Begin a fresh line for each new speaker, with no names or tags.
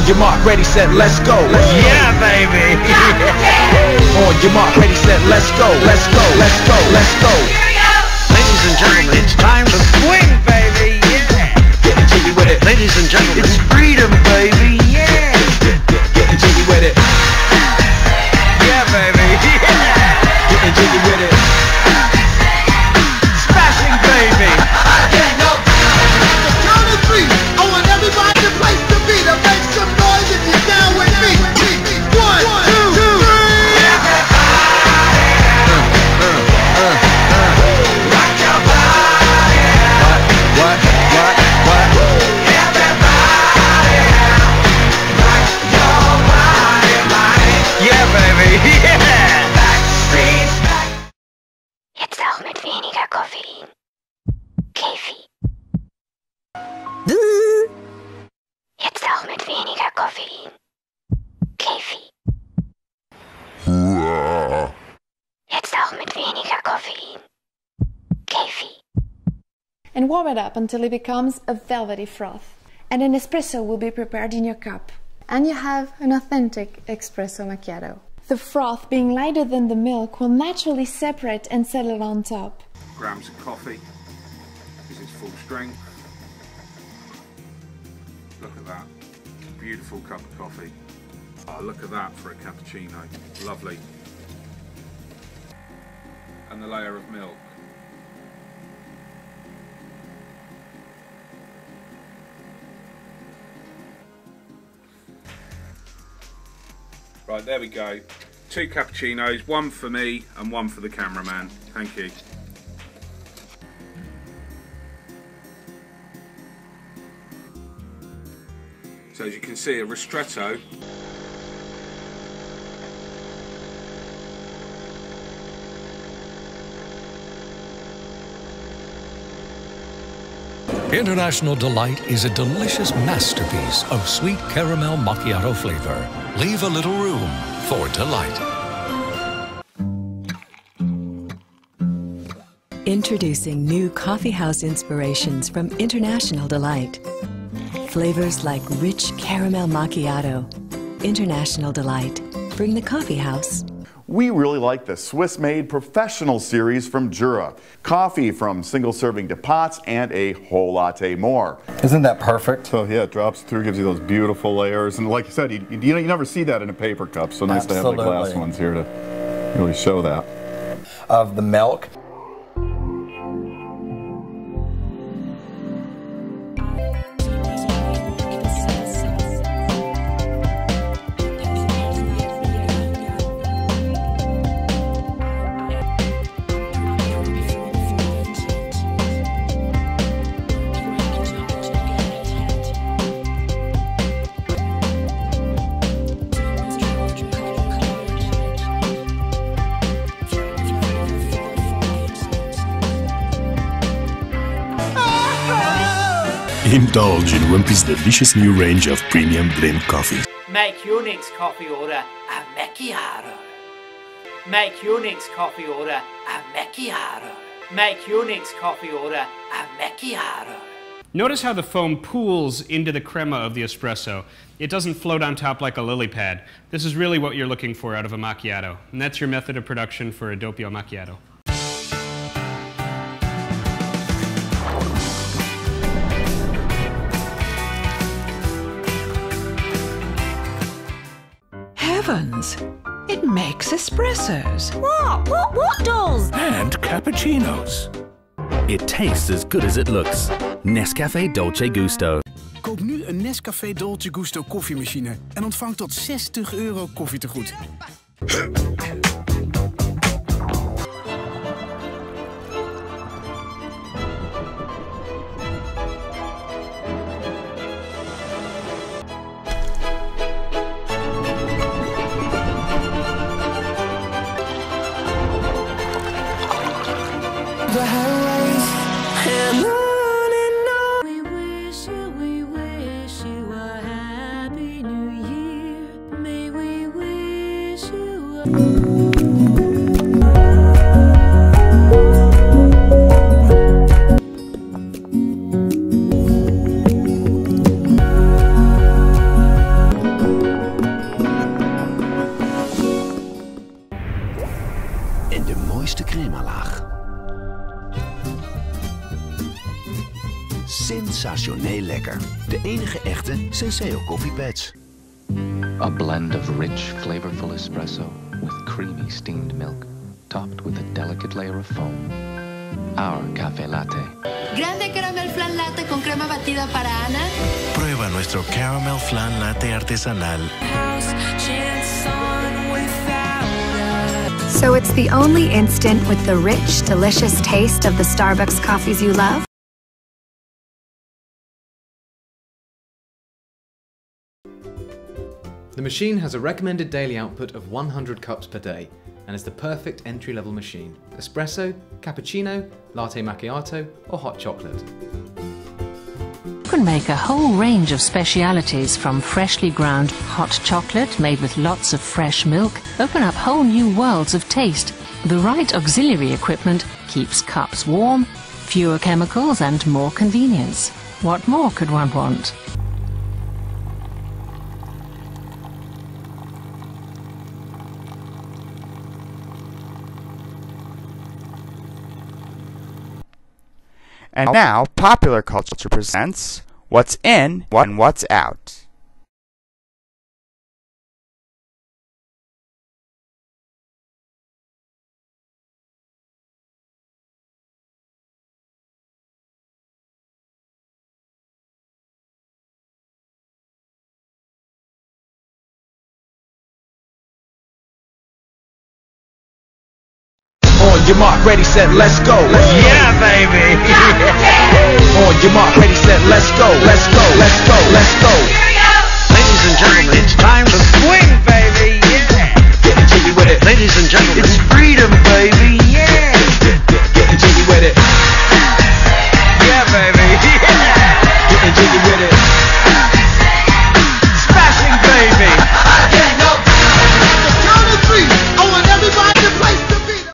your mark, ready, set, let's go.
Yeah, baby.
On your mark, ready, set, let's go. Let's go, let's go, let's go.
Ladies and gentlemen, it's time to swing, baby. Yeah.
Getting jiggy with it.
Ladies and gentlemen, it's freedom, baby. Yeah.
Getting jiggy with it.
Yeah, baby. Yeah.
Getting jiggy with it.
Smashing, baby.
The count of three. I want everybody the place to be. To make some noise if you're down with me. 1, 2, 3.
Rock your body. What?
Everybody, rock your body, body.
Yeah, baby. Yeah.
Backstreet.
Jetzt auch mit weniger Koffein. Kaffee. Jetzt auch mit weniger Koffein. Kaffee. Jetzt auch mit weniger Koffein. Kaffee.
And warm it up until it becomes a velvety froth. And an espresso will be prepared in your cup. And you have an authentic espresso macchiato. The froth, being lighter than the milk, will naturally separate and settle on top.
Grams of coffee. This is full strength. Look at that. Beautiful cup of coffee. Oh, look at that for a cappuccino. Lovely. And the layer of milk. Right, there we go. 2 cappuccinos, one for me and one for the cameraman. Thank you. So as you can see, a ristretto.
International Delight is a delicious masterpiece of sweet caramel macchiato flavor. Leave a little room for delight.
Introducing new coffee house inspirations from International Delight. Flavors like rich caramel macchiato. International Delight. Bring the coffee house.
We really like the Swiss-made professional series from Jura. Coffee from single-serving to pots and a whole latte more.
Isn't that perfect?
So yeah, it drops through, gives you those beautiful layers. And like you said, you never see that in a paper cup, so nice to have the glass ones here to really show that.
Of the milk.
Indulge in Wimpy's delicious new range of premium blend coffees.
Make your next coffee order a macchiato. Make your next coffee order a macchiato. Make your next coffee order a macchiato.
Notice how the foam pools into the crema of the espresso. It doesn't float on top like a lily pad. This is really what you're looking for out of a macchiato. And that's your method of production for a doppio macchiato.
Heavens! It makes espressos.
What does?
And cappuccinos. It tastes as good as it looks. Nescafé Dolce Gusto.
Koop nu een Nescafé Dolce Gusto koffiemachine en ontvang tot €60 koffietegoed.
The highways and on.
We wish you a happy new year. May we wish you
sensationeel lekker. De enige echte Senseo koffiepads.
A blend of rich, flavorful espresso with creamy steamed milk, topped with a delicate layer of foam. Our café latte.
Grande caramel flan latte con crema batida para Ana.
Prueba nuestro caramel flan latte artesanal.
So it's the only instant with the rich, delicious taste of the Starbucks coffees you love?
The machine has a recommended daily output of 100 cups per day and is the perfect entry-level machine. Espresso, cappuccino, latte macchiato or hot chocolate.
You can make a whole range of specialities, from freshly ground hot chocolate made with lots of fresh milk, open up whole new worlds of taste. The right auxiliary equipment keeps cups warm, fewer chemicals and more convenience. What more could one want?
And now, Popular Culture presents What's In and What's Out.
On your mark, ready, set, let's go.
Yeah, baby.
On your mark, ready, set, let's go. Let's go, let's go, let's go.
Ladies and gentlemen, it's time to swing, baby. Yeah.
Get jiggy with it.
Ladies and gentlemen,
it's free.